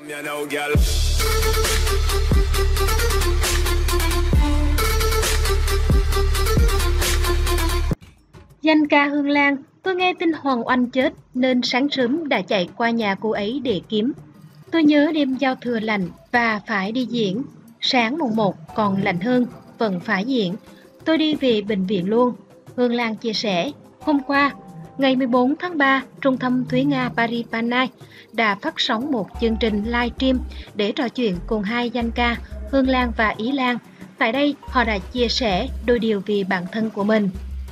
Danh ca Hương Lan, tôi nghe tin Hoàng Oanh chết nên sáng sớm đã chạy qua nhà cô ấy để kiếm. Tôi nhớ đêm giao thừa lạnh và phải đi diễn. Sáng mùng 1 còn lạnh hơn, vẫn phải diễn. Tôi đi về bệnh viện luôn. Hương Lan chia sẻ, hôm qua, ngày 14 tháng 3, Trung tâm Thúy Nga Paris Panay đã phát sóng một chương trình livestream để trò chuyện cùng hai danh ca Hương Lan và Ý Lan. Tại đây, họ đã chia sẻ đôi điều về bản thân của mình.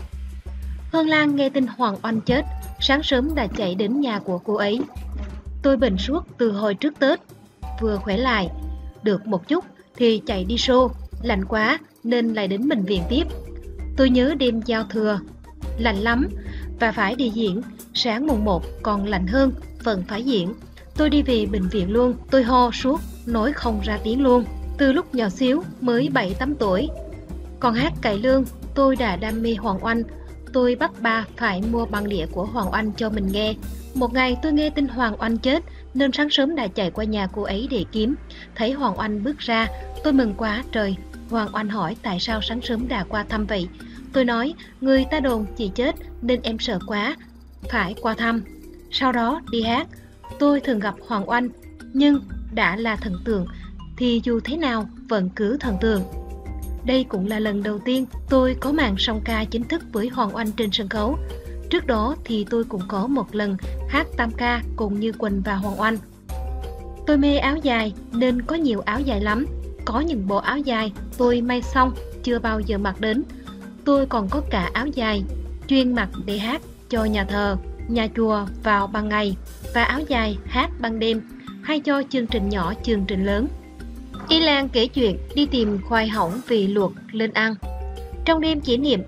Hương Lan nghe tin Hoàng Oanh chết, sáng sớm đã chạy đến nhà của cô ấy. Tôi bệnh suốt từ hồi trước Tết, vừa khỏe lại, được một chút thì chạy đi show, lạnh quá nên lại đến bệnh viện tiếp. Tôi nhớ đêm giao thừa, lạnh lắm và phải đi diễn, sáng mùng 1 còn lạnh hơn, vẫn phải diễn. Tôi đi về bệnh viện luôn, tôi ho suốt, nói không ra tiếng luôn. Từ lúc nhỏ xíu mới 7-8 tuổi. Còn hát cải lương, tôi đã đam mê Hoàng Oanh. Tôi bắt ba phải mua băng đĩa của Hoàng Oanh cho mình nghe. Một ngày tôi nghe tin Hoàng Oanh chết nên sáng sớm đã chạy qua nhà cô ấy để kiếm. Thấy Hoàng Oanh bước ra, tôi mừng quá trời. Hoàng Oanh hỏi tại sao sáng sớm đã qua thăm vậy. Tôi nói người ta đồn chị chết nên em sợ quá, phải qua thăm. Sau đó đi hát. Tôi thường gặp Hoàng Oanh, nhưng đã là thần tượng thì dù thế nào vẫn cứ thần tượng. Đây cũng là lần đầu tiên tôi có màn song ca chính thức với Hoàng Oanh trên sân khấu. Trước đó thì tôi cũng có một lần hát tam ca cùng Như Quỳnh và Hoàng Oanh. Tôi mê áo dài nên có nhiều áo dài lắm. Có những bộ áo dài tôi may xong chưa bao giờ mặc đến. Tôi còn có cả áo dài chuyên mặc để hát cho nhà thờ, nhà chùa vào ban ngày và áo dài hát ban đêm hay cho chương trình nhỏ, chương trình lớn. Ý Lan kể chuyện đi tìm khoai hỏng vì luộc lên ăn. Trong đêm kỷ niệm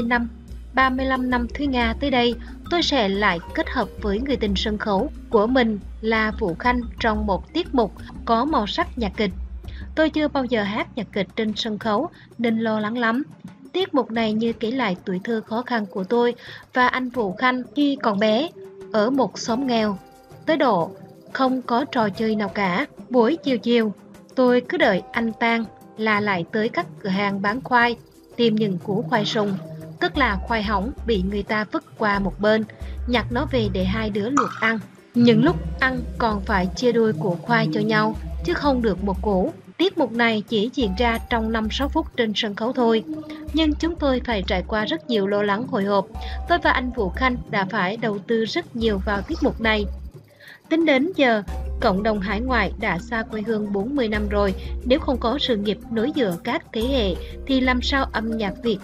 35 năm Thúy Nga tới đây, tôi sẽ lại kết hợp với người tình sân khấu của mình là Vũ Khanh trong một tiết mục có màu sắc nhạc kịch. Tôi chưa bao giờ hát nhạc kịch trên sân khấu nên lo lắng lắm. Tiết mục này như kể lại tuổi thơ khó khăn của tôi và anh Vũ Khanh khi còn bé ở một xóm nghèo. Tới độ không có trò chơi nào cả. Buổi chiều tôi cứ đợi anh tan là lại tới các cửa hàng bán khoai tìm những củ khoai sùng, tức là khoai hỏng bị người ta vứt qua một bên, nhặt nó về để hai đứa luộc ăn. Những lúc ăn còn phải chia đôi củ khoai cho nhau chứ không được một củ. Tiết mục này chỉ diễn ra trong 5-6 phút trên sân khấu thôi, nhưng chúng tôi phải trải qua rất nhiều lo lắng hồi hộp. Tôi và anh Vũ Khanh đã phải đầu tư rất nhiều vào tiết mục này. Tính đến giờ, cộng đồng hải ngoại đã xa quê hương 40 năm rồi. Nếu không có sự nghiệp nối dựa các thế hệ thì làm sao âm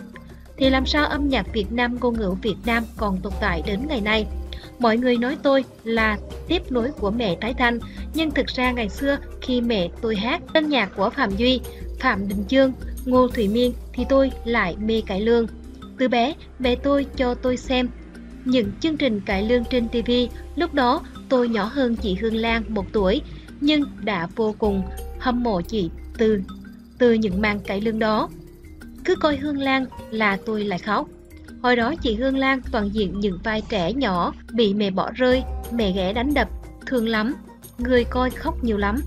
nhạc Việt Nam, ngôn ngữ Việt Nam còn tồn tại đến ngày nay. Mọi người nói tôi là tiếp nối của mẹ Thái Thanh, nhưng thực ra ngày xưa khi mẹ tôi hát tân nhạc của Phạm Duy, Phạm Đình Chương, Ngô Thụy Miên thì tôi lại mê cải lương. Từ bé, mẹ tôi cho tôi xem những chương trình cải lương trên TV. Lúc đó tôi nhỏ hơn chị Hương Lan 1 tuổi, nhưng đã vô cùng hâm mộ chị từ những màn cải lương đó. Cứ coi Hương Lan là tôi lại khóc. Hồi đó chị Hương Lan toàn diện những vai trẻ nhỏ bị mẹ bỏ rơi, mẹ ghẻ đánh đập, thương lắm, người coi khóc nhiều lắm.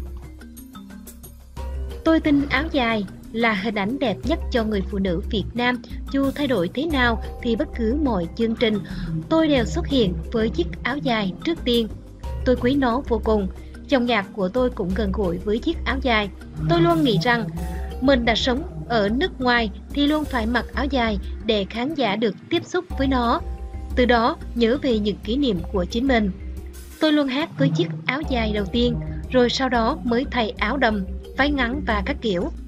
Tôi tin áo dài là hình ảnh đẹp nhất cho người phụ nữ Việt Nam. Dù thay đổi thế nào thì bất cứ mọi chương trình tôi đều xuất hiện với chiếc áo dài trước tiên. Tôi quý nó vô cùng. Dòng nhạc của tôi cũng gần gũi với chiếc áo dài. Tôi luôn nghĩ rằng mình đã sống ở nước ngoài thì luôn phải mặc áo dài để khán giả được tiếp xúc với nó. Từ đó nhớ về những kỷ niệm của chính mình. Tôi luôn hát với chiếc áo dài đầu tiên, rồi sau đó mới thay áo đầm, váy ngắn và các kiểu.